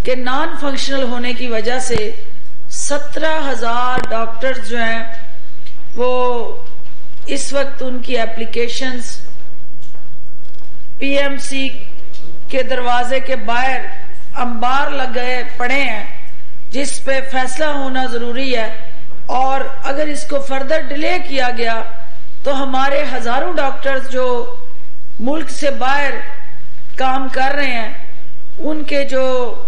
कि non functional होने की वजह से 17,000 डॉक्टर्स जो हैं वो इस वक्त उनकी एप्लीकेशंस पीएमसी के दरवाजे के बाहर अंबार लग गए पड़े हैं, जिस पे फैसला होना जरूरी है। और अगर इसको फर्दर डिले किया गया तो हमारे हजारों डॉक्टर्स जो मुल्क से बाहर काम कर रहे हैं, उनके जो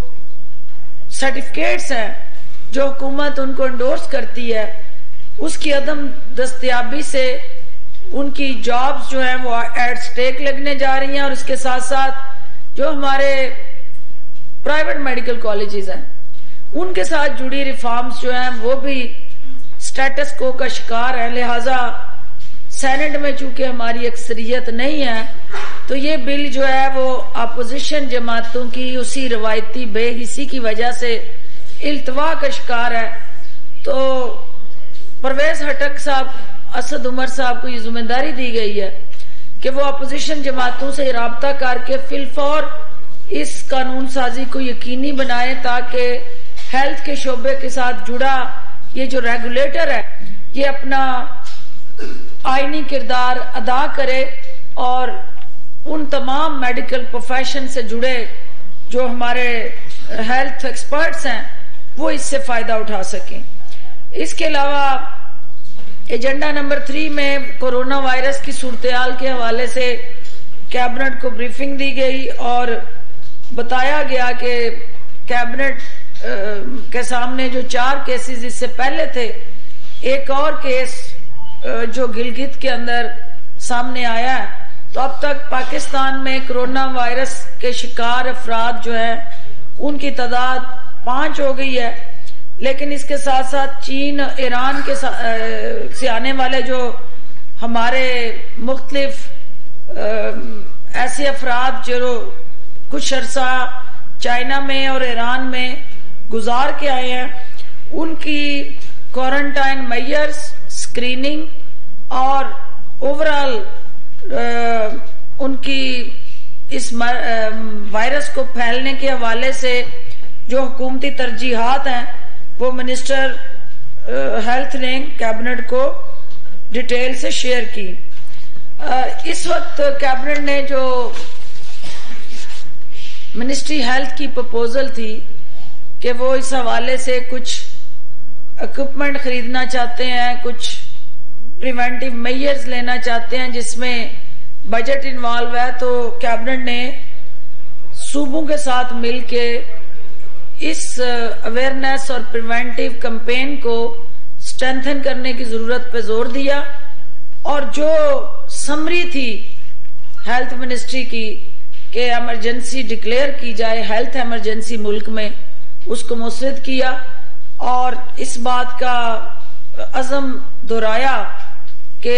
सर्टिफिकेट्स हैं जो हुकूमत उनको एंडोर्स करती है, उसकी अदम दस्तयाबी से उनकी जॉब्स जो हैं वो एट स्टेक लगने जा रही हैं। और इसके साथ साथ जो हमारे प्राइवेट मेडिकल कॉलेजेस हैं, उनके साथ जुड़ी रिफॉर्म्स जो हैं वो भी स्टेटस को का शिकार है। लिहाजा सेनेट में चूंकि हमारी अक्सरियत नहीं है, तो ये बिल जो है वो अपोजिशन जमातों की उसी रवायती बेहिसी की वजह से इल्तवा का शिकार है। तो परवेज हटक साहब, असद उमर साहब को ये जिम्मेदारी दी गई है कि वो अपोजिशन जमातों से राब्ता करके फिलफौर इस कानून साजी को यकीनी बनाए ताकि हेल्थ के शोबे के साथ जुड़ा ये जो रेगुलेटर है ये अपना आईनी किरदार अदा करे और उन तमाम मेडिकल प्रोफेशन से जुड़े जो हमारे हेल्थ एक्सपर्ट्स हैं वो इससे फायदा उठा सकें। इसके अलावा एजेंडा नंबर 3 में कोरोना वायरस की सूरत-ए-हाल के हवाले से कैबिनेट को ब्रीफिंग दी गई और बताया गया कि कैबिनेट के सामने जो 4 केसेस इससे पहले थे, एक और केस जो गिलगित के अंदर सामने आया है, तो अब तक पाकिस्तान में कोरोना वायरस के शिकार अफराद जो है उनकी तादाद 5 हो गई है। लेकिन इसके साथ साथ चीन, ईरान के से आने वाले जो हमारे मुख्तलिफ ऐसे अफराद जो कुछ अरसा चाइना में और ईरान में गुजार के आए हैं, उनकी क्वारंटाइन मेजर्स, स्क्रीनिंग और ओवरऑल उनकी इस वायरस को फैलने के हवाले से जो हुकूमती तरजीहात हैं वो मिनिस्टर हेल्थ ने कैबिनेट को डिटेल से शेयर की। इस वक्त कैबिनेट ने जो मिनिस्ट्री हेल्थ की प्रपोजल थी कि वो इस हवाले से कुछ इक्विपमेंट खरीदना चाहते हैं, कुछ प्रिवेंटिव मेजर्स लेना चाहते हैं जिसमें बजट इन्वॉल्व है, तो कैबिनेट ने सूबों के साथ मिलके इस अवेयरनेस और प्रिवेंटिव कैंपेन को स्ट्रेंथन करने की जरूरत पे जोर दिया। और जो समरी थी हेल्थ मिनिस्ट्री की कि इमरजेंसी डिक्लेयर की जाए, हेल्थ इमरजेंसी मुल्क में, उसको मुस्तरद किया और इस बात का अज़म दोहराया कि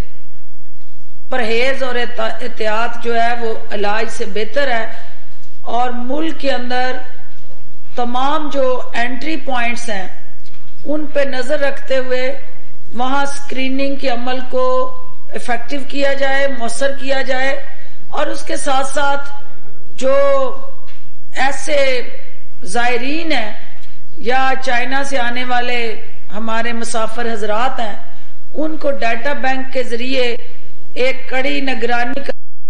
परहेज और एहतियात जो है वो इलाज से बेहतर है। और मुल्क के अंदर तमाम जो एंट्री पॉइंट्स हैं उन पे नजर रखते हुए वहां स्क्रीनिंग के अमल को इफेक्टिव किया जाए, मौसर किया जाए। और उसके साथ साथ जो ऐसे जायरीन हैं या चाइना से आने वाले हमारे मुसाफिर हजरात हैं, उनको डाटा बैंक के जरिए एक कड़ी निगरानी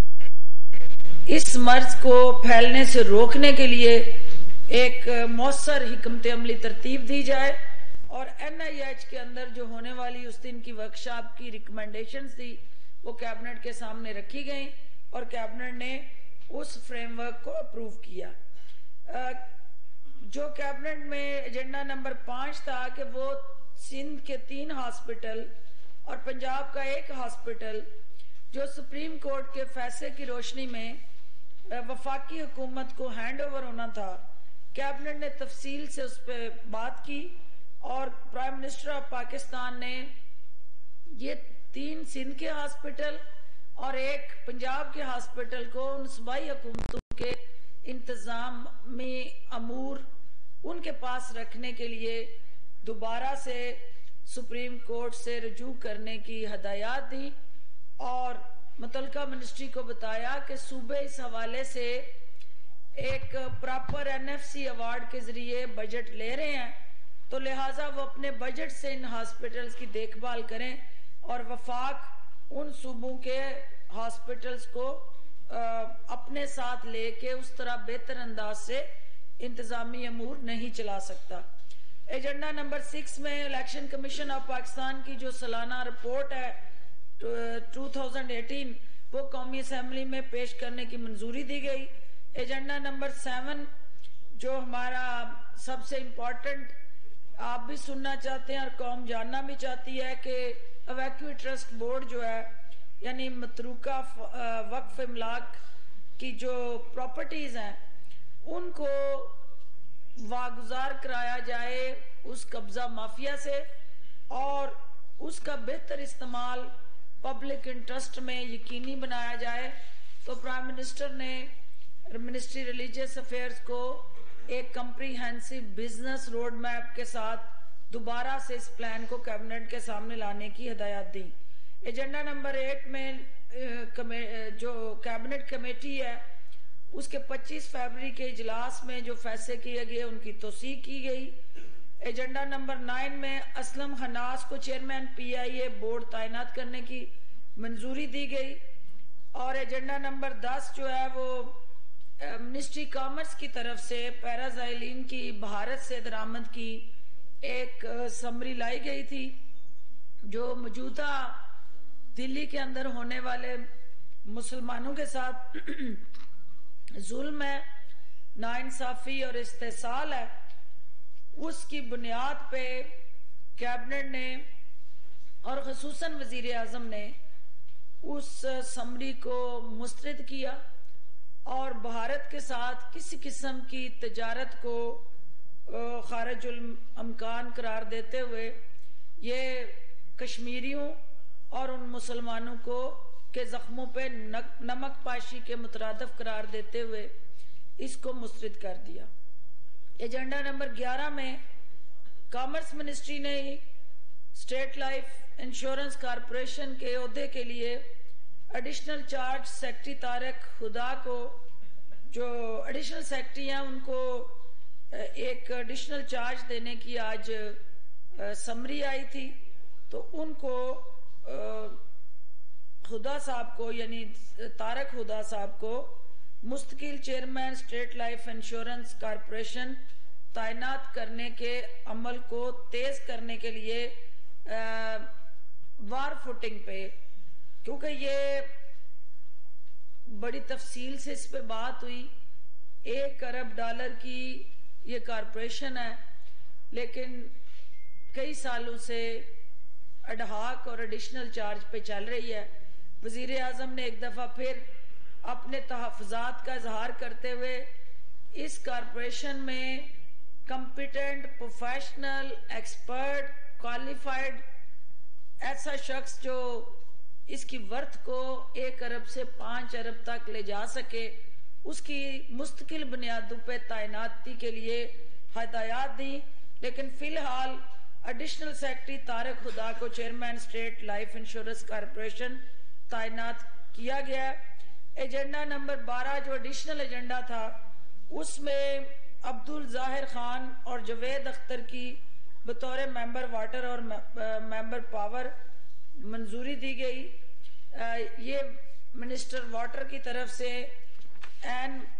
इस मर्ज को फैलने से रोकने के लिए एक मौसर हिकमत अमली तरतीब दी जाए। और NIH के अंदर जो होने वाली उस दिन की वर्कशॉप की रिकमेंडेशंस थी वो कैबिनेट के सामने रखी गई और कैबिनेट ने उस फ्रेमवर्क को अप्रूव किया। जो कैबिनेट में एजेंडा नंबर 5 था कि वो सिंध के 3 हॉस्पिटल और पंजाब का 1 हॉस्पिटल जो सुप्रीम कोर्ट के फैसले की रोशनी में वफाकी हुकूमत को हैंड ओवर होना था, कैबिनेट ने तफसील से उस पर बात की और प्राइम मिनिस्टर ऑफ पाकिस्तान ने ये 3 सिंध के हॉस्पिटल और 1 पंजाब के हॉस्पिटल को उन सूबाई हुकूमतों के इंतजाम में अमूर उनके पास रखने के लिए दोबारा से सुप्रीम कोर्ट से रजू करने की हदायत दी और मुतलका मिनिस्ट्री को बताया कि सूबे इस हवाले से एक प्रॉपर एनएफसी अवार्ड के जरिए बजट ले रहे हैं, तो लिहाजा वो अपने बजट से इन हॉस्पिटल्स की देखभाल करें और वफाक उन सूबों के हॉस्पिटल्स को अपने साथ लेके उस तरह बेहतर अंदाज से इंतजामी अमूर नहीं चला सकता। एजेंडा नंबर 6 में इलेक्शन कमीशन ऑफ पाकिस्तान की जो सालाना रिपोर्ट है 2018 वो कौमी असेंबली में पेश करने की मंजूरी दी गई। एजेंडा नंबर 7 जो हमारा सबसे इम्पोर्टेंट आप भी सुनना चाहते हैं और कौम जानना भी चाहती है कि अवैक्यू ट्रस्ट बोर्ड जो है यानी मतरूका वक्फ इमलाक की जो प्रॉपर्टीज हैं उनको वागुजार कराया जाए उस कब्जा माफिया से और उसका बेहतर इस्तेमाल पब्लिक इंटरेस्ट में यकीनी बनाया जाए। तो प्राइम मिनिस्टर ने मिनिस्ट्री रिलीजियस अफेयर्स को एक कम्प्रीहेंसिव बिजनेस रोड मैप के साथ दोबारा से इस प्लान को कैबिनेट के सामने लाने की हिदायत दी। एजेंडा नंबर 8 में जो कैबिनेट कमेटी है उसके 25 फरवरी के इजलास में जो फैसले किए गए उनकी तौसीक की गई। एजेंडा नंबर 9 में असलम हनास को चेयरमैन पीआईए बोर्ड तैनात करने की मंजूरी दी गई और एजेंडा नंबर 10 जो है वो मिनिस्ट्री कॉमर्स की तरफ से पैराजाइलिन की भारत से दरामद की एक समरी लाई गई थी जो मौजूदा दिल्ली के अंदर होने वाले मुसलमानों के साथ जुल्म है, नाइंसाफी और इस्तेसाल है, उसकी बुनियाद पे कैबिनेट ने और खसूसन वजीर आजम ने उस समरी को मुस्तरद किया और भारत के साथ किसी किस्म की तजारत को खारिजुल अमकान करार देते हुए ये कश्मीरियों और उन मुसलमानों को के जख्मों पे नमक पाशी के मुतरादफ करार देते हुए इसको मुस्तरद कर दिया। एजेंडा नंबर 11 में कॉमर्स मिनिस्ट्री ने स्टेट लाइफ इंश्योरेंस कॉरपोरेशन के ओहदे के लिए additional charge secretary Tariq Huda को जो एडिशनल सेक्रेटरी हैं उनको एक एडिशनल चार्ज देने की आज समरी आई थी, तो उनको हुदा साहब को यानी तारक हुदा साहब को मुस्तकिल chairman state life insurance corporation तैनात करने के अमल को तेज करने के लिए वार फुटिंग पे, क्योंकि ये बड़ी तफसील से इस पे बात हुई, $1 अरब की ये कॉरपोरेशन है लेकिन कई सालों से अडहाक और एडिशनल चार्ज पे चल रही है। वजीर आजम ने एक दफा फिर अपने तहफ़्फ़ुज़ात का इजहार करते हुए इस कॉरपोरेशन में कॉम्पिटेंट, प्रोफेशनल, एक्सपर्ट, क्वालिफाइड ऐसा शख्स जो इसकी वर्थ को 1 अरब से 5 अरब तक ले जा सके उसकी मुस्तकिल बुनियादों पे तैनाती के लिए हदायत दी। लेकिन फिलहाल एडिशनल सेक्रेटरी तारक हुदा को chairman state life insurance corporation तैनात किया गया। एजेंडा नंबर 12 जो एडिशनल एजेंडा था उसमें अब्दुल जाहिर खान और जवेद अख्तर की बतौर मेंबर वाटर और मेंबर पावर मंजूरी दी गई। ये मिनिस्टर वाटर की तरफ से एन